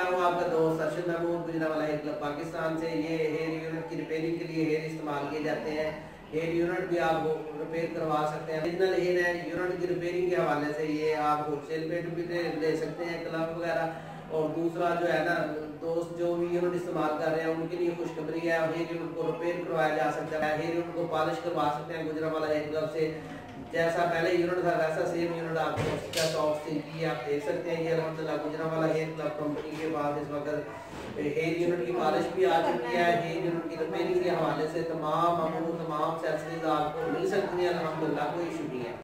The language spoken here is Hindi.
हूँ आपका दोस्त अर्शद महमूद गुजरावाला हेयर क्लब पाकिस्तान से। ये हेयर यूनिट की रिपेयरिंग के लिए हेयर इस्तेमाल किए जाते हैं। हेयर यूनिट भी आप रिपेयर करवा सकते हैं। ओरिजिनल हेयर है, यूनिट की रिपेयरिंग के हवाले से ये आप होलसेल पे भी ले सकते हैं, क्लब वगैरह। और दूसरा जो है ना दोस्त जो भी यूनिट इस्तेमाल कर रहे हैं उनके लिए खुशखबरी है, हेयर यूनिट को रिपेयर करवाया जा सकता है, हेयर यूनिट को पॉलिश करवा सकते हैं गुजरावाला हेयर क्लब से। जैसा पहले यूनिट था वैसा सेम यूनिट आपको शॉप से की आप देख सकते हैं। ये अल्हम्दुलिल्लाह गुजरावाला हेयर क्लब कंपनी के पास इस वक्त हेयर यूनिट की पॉलिश भी आ चुकी है। हेयर यूनिट की रिपेयरिंग के हवाले से तमाम अमूर तमाम एक्सेसरीज आपको मिल सकती हैं, अल्हम्दुलिल्लाह कोई इशू नहीं है।